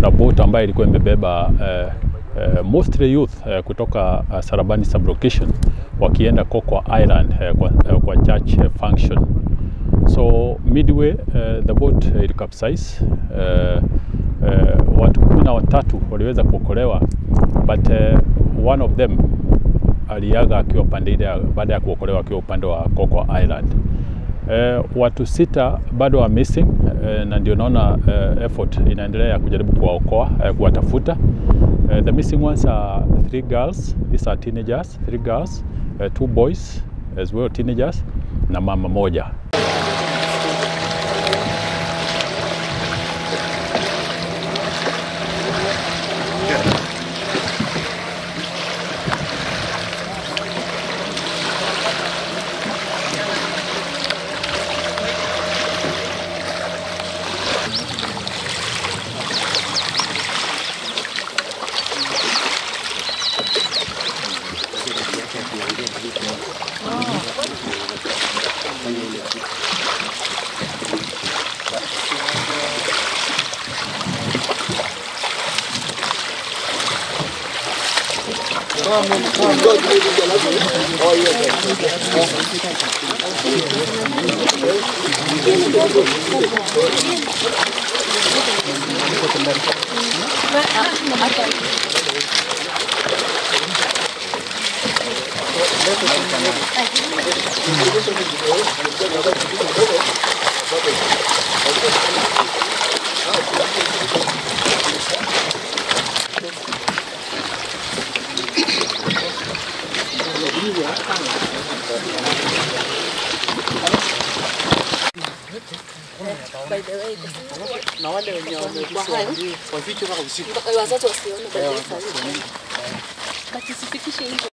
kuna boat ambayo ilikuwa imebeba mostly youth kutoka Sarabani sublocation wakienda Kokwa Island kwa church function. So midway the boat it capsized. Watu 13 waliweza kuokolewa, but one of them aliaga akiwa baada ya kuokolewa akiwa upande wa Kokwa Island. Watu 6 bado wa missing, na ndio naona effort inaendelea kujaribu kuwaokoa, kuwatafuta. The missing ones are 3 girls. These are teenagers, 3 girls, 2 boys as well, teenagers, na mama moja. By the way, na wale wenye kwa vitu kama usiku. Wazazi wasione by the way. Basi sifikishe hizo.